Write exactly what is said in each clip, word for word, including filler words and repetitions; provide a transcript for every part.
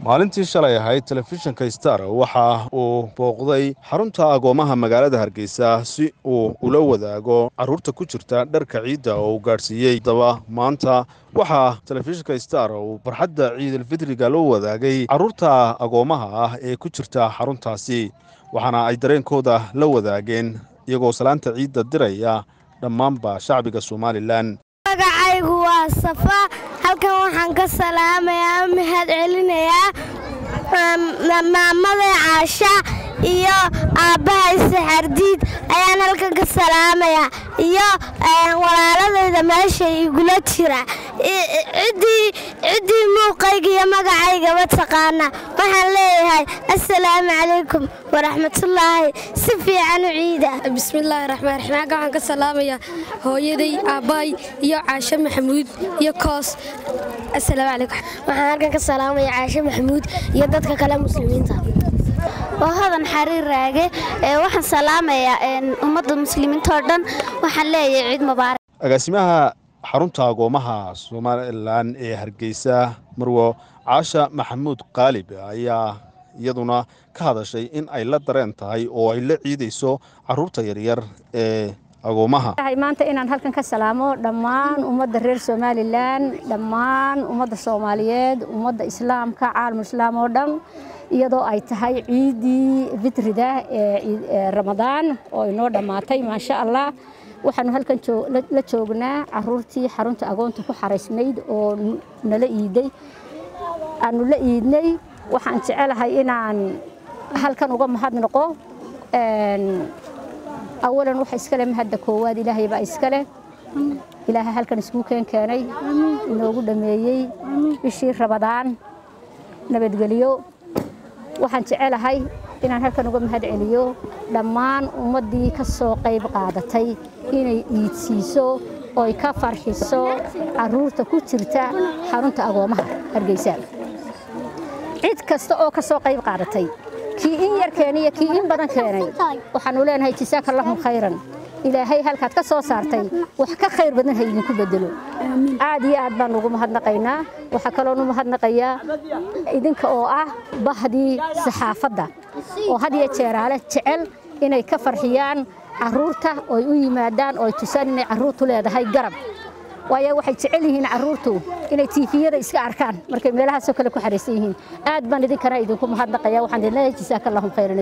maalintii shalay ahayd telefishinka Star waxa uu booqday xarunta agoomaha magaalada Hargeysa si uu ula wadaago caruurta ku jirta dharka ciida oo uu gaarsiiyay daba maanta waxa telefishinka Star uu farxadda Ciid al-Fitriga loo wadaagay caruurta agoomaha ah ee ku jirta xaruntaasi waxaana ay dareenkooda la wadaageen iyagoo salaanta ciida diraya dhammaanba shacbiga Soomaaliland. magacaygu waa Safa halkan waxaan ka salaamayaa mahad celinayaa maamada Caasha iyo aabahay Saxardiid ayaan halkan ka salaamayaa iyo walaaladayda meesha igula jira cidii cidii muuqayga iyo magacayga ma taqaana waxaan leeyahay assalaamu calaykum waraxmatullaahi si fiican u ciida. bismillaahir rahmaanir rahiim waxaan ka salaamayaa hooyaday aabahay iyo Caasha Maxamuud iyo Koos. assalaamu calaykum waxaan halkan ka salaamayaa Caasha Maxamuud iyo dadka kale muslimiinta. وهذا حرير راجع وحن سلامة أمة المسلمين تردن وحلي عيد مبارك. agaasimaha xarunta agoomaha Soomaaliland ee Hargeysa Marwo Caasha Maxamuud Qaalib ayaa iyaduna ka hadashay in ay la dareen tahay oo ay la ciideyso caruurta yaryar ee agoomaha. waxay maanta inaan halkan ka salaamo dhammaan ummadda reer Soomaaliland dhammaan ummadda Soomaaliyeed ummadda Islaamka caalamka Islaam oo dhan iyadoo ay tahay ciidii fitrida ee Ramadaan oo inoo dhamaatay ma sha Allah waxaanu halkan la joognaa caruurtii xarunta agoonta ku xareysnayd oo nala iiday aanu la iidnay waxaan jecelahay inaan halkan uga mahadnaqo een awalan waxa iska leh mahadda koowaad Ilaahay baa iska leh Ilaahay halkan isku keen keenay inoogu dhameeyay bishii Ramadaan nabadgeliyo waxaan jecelahay inaan halkan uga mahad celiyo dhammaan ummadii ka soo qayb qaadatay inay iidsiiso oo ay ka farxiso caruurta ku jirta xarunta agoomaha Hargeysa. cid kasta oo ka soo qayb qaadatay kii in yar keenay kii in badan keenay waxaan u leenahay jazakallahu khayran ilaahay halkaad ka soo saartay wax ka khayr badan hay idinku bedelo aad iyo aad baan ugu mahadnaqaynaa waxa kale oo mahadnaqayaa idinka oo ah bahdii saxaafadda oo had iyo jeer aale jecel inay ka farxiyaan caruurta oo u yimaadaan oo tusaan inay caruurtu leedahay garab waayo waxay jecel yihiin caruurtu inay tiifiyada iska arkaan markay meelaha soo kale ku xareysan yihiin aad baan idinkana idinku mahadnaqayaa waxaan leeyahay jazakallahu khayran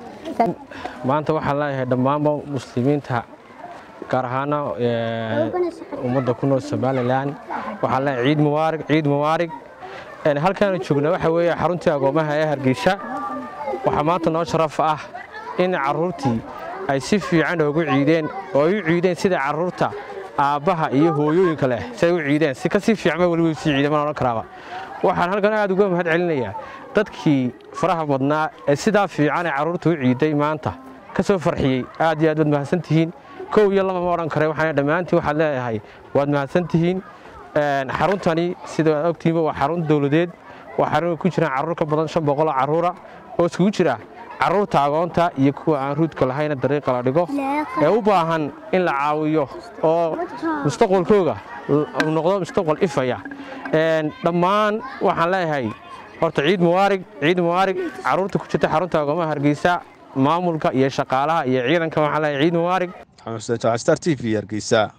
maanta waxaan leeyahay dhammaan muslimiinta gaar ahaan ummadda ku nool Soomaaliland waxaan leeyahay ciid mubaarak ciid mubaarak een halkaan joogna waxa weeye xarunta agoomaha ee Hargeysa waxa maanta noo sharaf ah in caruurtii ay si fiican ugu ciideen oo ay u ciideen sida caruurta aabaha iyo hooyooyinka leh say u ciideen si ka si fiican waliba si ciideen ma karaaba waxaan halkan aad uga mahad celinayaa dadkii faraha badnaa ee sida fiican ee caruurtu u ciiday maanta ka soo farxiyay aad iyo aad mahadsantihiin koow iyo laba ma oran kare waxaan dhamaantii waxaan leeyahay waad mahadsantihiin een xaruntani sida aad ogtiinba waa xarun dawladeed waa xarun ku jira caruur ka badan shan boqol oo caruura oo isku jira caruurta agoonta iyo kuwa aan ruudka lahayn dariiqa la dhigo ee u baahan in la caawiyo oo mustaqbalkooda uu noqdo mustaqbal ifaya een dhammaan waxaan leeyahay horta ciid mubaarak ciid mubaarak caruurta ku jirta xarunta agoomaha Hargeysa maamulka iyo shaqaalaha iyo ciidanka waxaan leeyahay ciid mubaarak. Star T V Hargeysa.